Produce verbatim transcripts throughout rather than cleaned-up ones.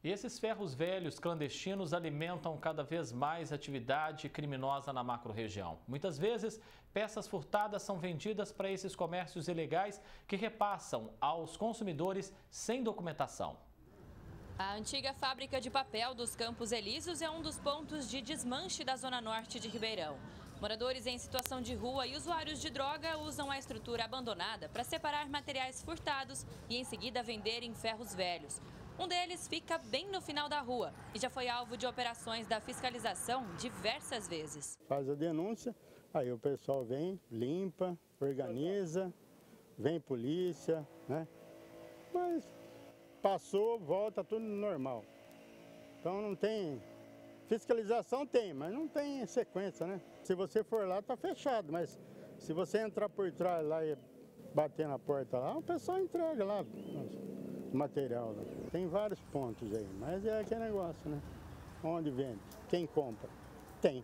E esses ferros velhos clandestinos alimentam cada vez mais atividade criminosa na macro-região. Muitas vezes, peças furtadas são vendidas para esses comércios ilegais que repassam aos consumidores sem documentação. A antiga fábrica de papel dos Campos Elíseos é um dos pontos de desmanche da zona norte de Ribeirão. Moradores em situação de rua e usuários de droga usam a estrutura abandonada para separar materiais furtados e em seguida vender em ferros velhos. Um deles fica bem no final da rua e já foi alvo de operações da fiscalização diversas vezes. Faz a denúncia, aí o pessoal vem, limpa, organiza, vem polícia, né? Mas passou, volta tudo normal. Então não tem... Fiscalização tem, mas não tem sequência, né? Se você for lá, tá fechado, mas se você entrar por trás lá e bater na porta lá, o pessoal entrega lá o material. Lá. Tem vários pontos aí, mas é aquele negócio, né? Onde vende? Quem compra? Tem.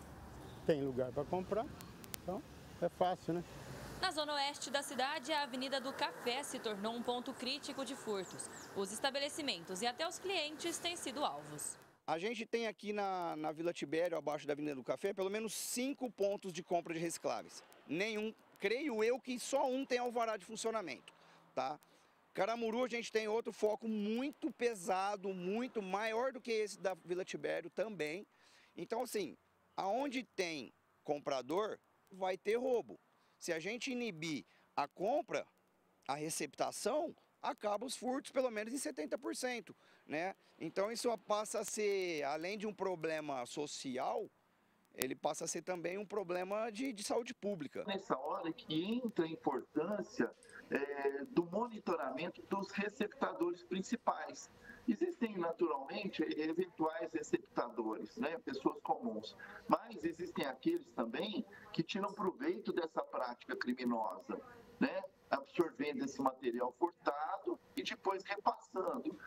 Tem lugar para comprar, então é fácil, né? Na zona oeste da cidade, a Avenida do Café se tornou um ponto crítico de furtos. Os estabelecimentos e até os clientes têm sido alvos. A gente tem aqui na, na Vila Tibério, abaixo da Avenida do Café, pelo menos cinco pontos de compra de recicláveis. Nenhum, creio eu que só um tem alvará de funcionamento, tá? Caramuru a gente tem outro foco muito pesado, muito maior do que esse da Vila Tibério também. Então assim, aonde tem comprador, vai ter roubo. Se a gente inibir a compra, a receptação, acaba os furtos pelo menos em setenta por cento, né? Então isso passa a ser, além de um problema social, ele passa a ser também um problema de, de saúde pública. Nessa hora que entra a importância é, do monitoramento dos receptadores principais. Existem naturalmente eventuais receptadores, né, pessoas comuns, mas existem aqueles também que tiram proveito dessa prática criminosa, né? Absorvendo esse material furtado e depois repassando.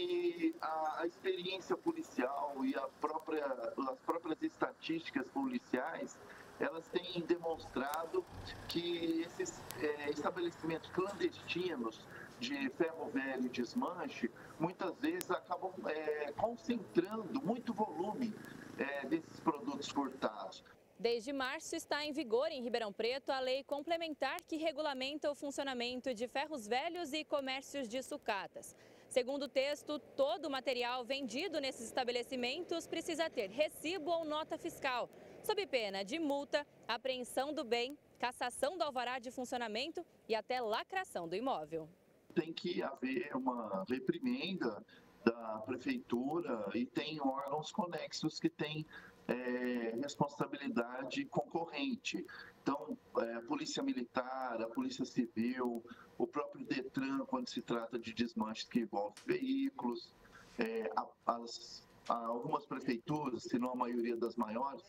E a, a experiência policial e a própria, as próprias estatísticas policiais, elas têm demonstrado que esses é, estabelecimentos clandestinos de ferro velho e desmanche, muitas vezes acabam é, concentrando muito volume é, desses produtos furtados. Desde março está em vigor em Ribeirão Preto a lei complementar que regulamenta o funcionamento de ferros velhos e comércios de sucatas. Segundo o texto, todo o material vendido nesses estabelecimentos precisa ter recibo ou nota fiscal, sob pena de multa, apreensão do bem, cassação do alvará de funcionamento e até lacração do imóvel. Tem que haver uma reprimenda da prefeitura e tem órgãos conexos que têm É, responsabilidade concorrente. Então, é, a Polícia Militar, a Polícia Civil, o próprio Detran, quando se trata de desmanches que envolvem veículos, é, as, algumas prefeituras, se não a maioria das maiores,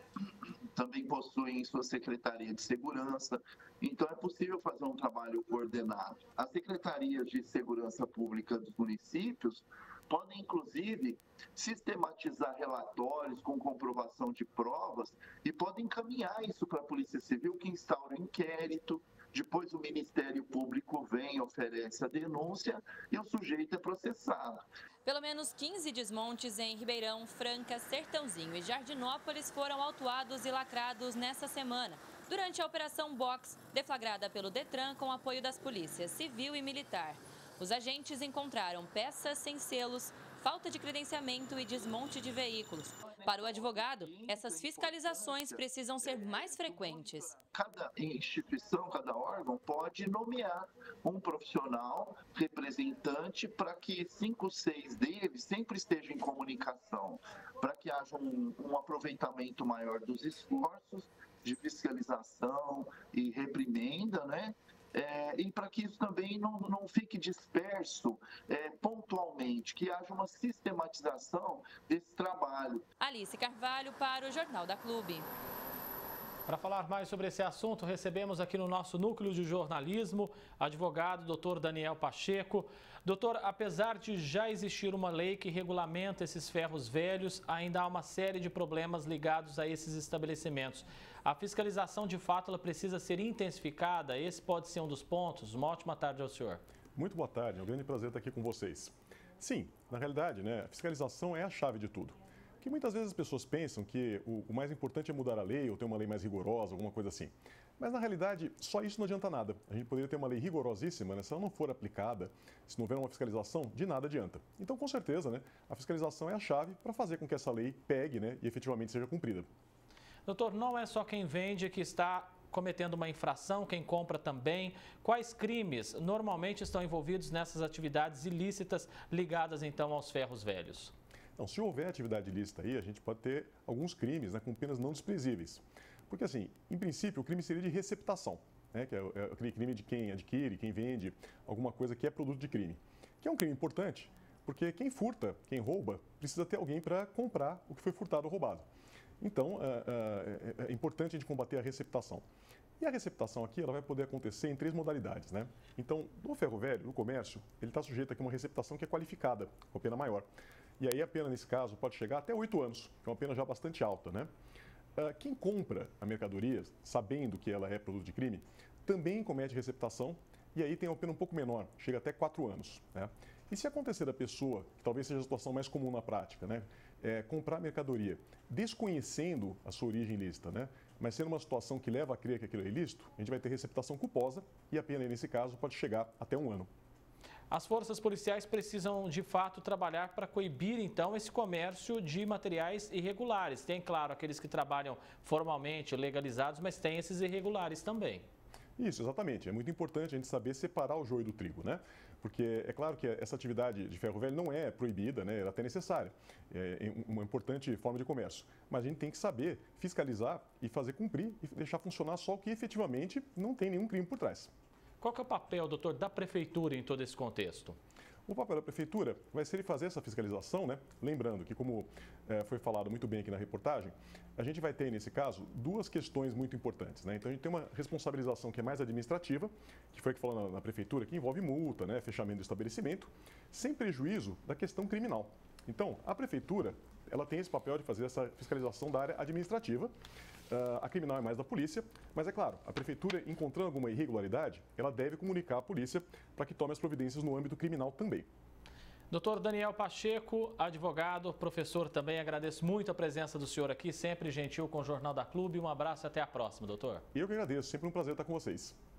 também possuem sua Secretaria de Segurança. Então, é possível fazer um trabalho coordenado. As secretarias de segurança pública dos municípios podem, inclusive, sistematizar relatórios com comprovação de provas e podem encaminhar isso para a Polícia Civil, que instaura um inquérito, depois o Ministério Público vem, oferece a denúncia e o sujeito é processado. Pelo menos quinze desmontes em Ribeirão, Franca, Sertãozinho e Jardinópolis foram autuados e lacrados nessa semana, durante a Operação Box, deflagrada pelo Detran com apoio das polícias civil e militar. Os agentes encontraram peças sem selos, falta de credenciamento e desmonte de veículos. Para o advogado, essas fiscalizações precisam ser mais frequentes. Cada instituição, cada órgão pode nomear um profissional representante para que cinco, seis deles sempre estejam em comunicação, para que haja um, um aproveitamento maior dos esforços de fiscalização e reprimenda, né? É, e para que isso também não, não fique disperso é, pontualmente, que haja uma sistematização desse trabalho. Alice Carvalho para o Jornal da Clube. Para falar mais sobre esse assunto, recebemos aqui no nosso núcleo de jornalismo, advogado doutor Daniel Pacheco. Doutor, apesar de já existir uma lei que regulamenta esses ferros velhos, ainda há uma série de problemas ligados a esses estabelecimentos. A fiscalização, de fato, ela precisa ser intensificada? Esse pode ser um dos pontos. Uma ótima tarde ao senhor. Muito boa tarde, é um grande prazer estar aqui com vocês. Sim, na realidade, né, a fiscalização é a chave de tudo. Porque muitas vezes as pessoas pensam que o, o mais importante é mudar a lei ou ter uma lei mais rigorosa, alguma coisa assim. Mas, na realidade, só isso não adianta nada. A gente poderia ter uma lei rigorosíssima, né? Se ela não for aplicada, se não houver uma fiscalização, de nada adianta. Então, com certeza, né, a fiscalização é a chave para fazer com que essa lei pegue, né, e efetivamente seja cumprida. Doutor, não é só quem vende que está cometendo uma infração, quem compra também. Quais crimes normalmente estão envolvidos nessas atividades ilícitas ligadas, então, aos ferros velhos? Então, se houver atividade ilícita aí, a gente pode ter alguns crimes, né, com penas não desprezíveis. Porque, assim, em princípio, o crime seria de receptação, né, que é aquele crime de quem adquire, quem vende alguma coisa que é produto de crime. Que é um crime importante, porque quem furta, quem rouba, precisa ter alguém para comprar o que foi furtado ou roubado. Então, é, é, é importante a gente combater a receptação. E a receptação aqui, ela vai poder acontecer em três modalidades, né? Então, no ferro velho, no comércio, ele está sujeito aqui a uma receptação que é qualificada, com pena maior. E aí a pena, nesse caso, pode chegar até oito anos, que é uma pena já bastante alta, né? Quem compra a mercadoria, sabendo que ela é produto de crime, também comete receptação e aí tem uma pena um pouco menor, chega até quatro anos, né? E se acontecer da pessoa, que talvez seja a situação mais comum na prática, né? É, comprar mercadoria desconhecendo a sua origem ilícita, né? Mas sendo uma situação que leva a crer que aquilo é ilícito, a gente vai ter receptação culposa e a pena, nesse caso, pode chegar até um ano. As forças policiais precisam, de fato, trabalhar para coibir, então, esse comércio de materiais irregulares. Tem, claro, aqueles que trabalham formalmente, legalizados, mas tem esses irregulares também. Isso, exatamente. É muito importante a gente saber separar o joio do trigo, né? Porque é claro que essa atividade de ferro velho não é proibida, né? Ela é até necessária. É uma importante forma de comércio. Mas a gente tem que saber fiscalizar e fazer cumprir e deixar funcionar só o que efetivamente não tem nenhum crime por trás. Qual que é o papel, doutor, da prefeitura em todo esse contexto? O papel da prefeitura vai ser ele fazer essa fiscalização, né? Lembrando que, como é, foi falado muito bem aqui na reportagem, a gente vai ter, nesse caso, duas questões muito importantes, né? Então, a gente tem uma responsabilização que é mais administrativa, que foi o que falou na, na prefeitura, que envolve multa, né? Fechamento do estabelecimento, sem prejuízo da questão criminal. Então, a prefeitura, ela tem esse papel de fazer essa fiscalização da área administrativa. Uh, a criminal é mais da polícia, mas é claro, a prefeitura, encontrando alguma irregularidade, ela deve comunicar à polícia para que tome as providências no âmbito criminal também. Doutor Daniel Pacheco, advogado, professor também, agradeço muito a presença do senhor aqui, sempre gentil com o Jornal da Clube. Um abraço e até a próxima, doutor. Eu que agradeço, sempre um prazer estar com vocês.